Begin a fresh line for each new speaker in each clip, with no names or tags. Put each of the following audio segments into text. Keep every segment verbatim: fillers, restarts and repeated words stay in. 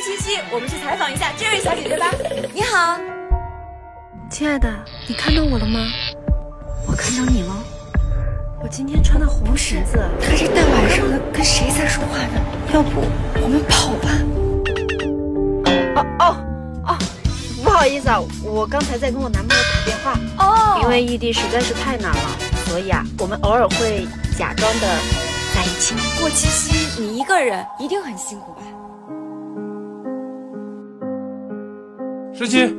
七夕，我们去采访一下这位小姐姐吧。你好，
亲爱的，你看到我了吗？我看到你了。我今天穿的红裙子。
他这大晚上的跟谁在说话呢？要不我们跑吧？
哦哦哦，不好意思啊，我刚才在跟我男朋友打电话。
哦，
因为异地实在是太难了，所以啊，我们偶尔会假装的在一起。
过七夕你一个人一定很辛苦吧？
十七，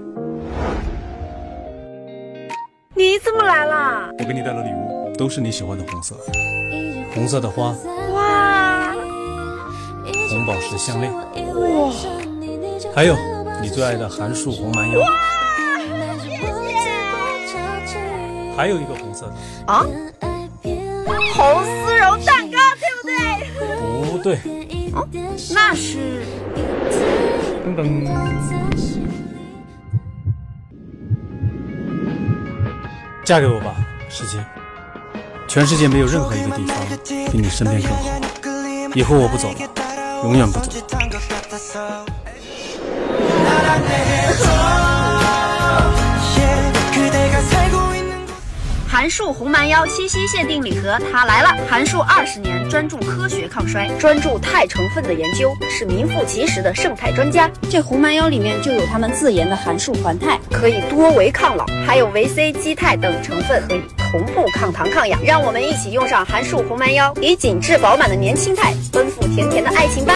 你怎么来了？
我给你带了礼物，都是你喜欢的红色，红色的花，
哇，
红宝石项链，
哇，
还有你最爱的韩束红蛮腰，哇，
谢谢。
还有一个红色的
啊，红丝绒蛋糕，对
不对？
不对？哦，那是
噔噔。嫁给我吧，十七。全世界没有任何一个地方比你身边更好。以后我不走了，永远不走。
韩束红蛮腰七夕限定礼盒，它来了！韩束二十年专注科学抗衰，专注肽成分的研究，是名副其实的胜肽专家。这红蛮腰里面就有他们自研的韩束环肽，可以多维抗老，还有维 C、肌肽等成分，可以同步抗糖抗氧。让我们一起用上韩束红蛮腰，以紧致饱满的年轻态，奔赴甜甜的爱情吧！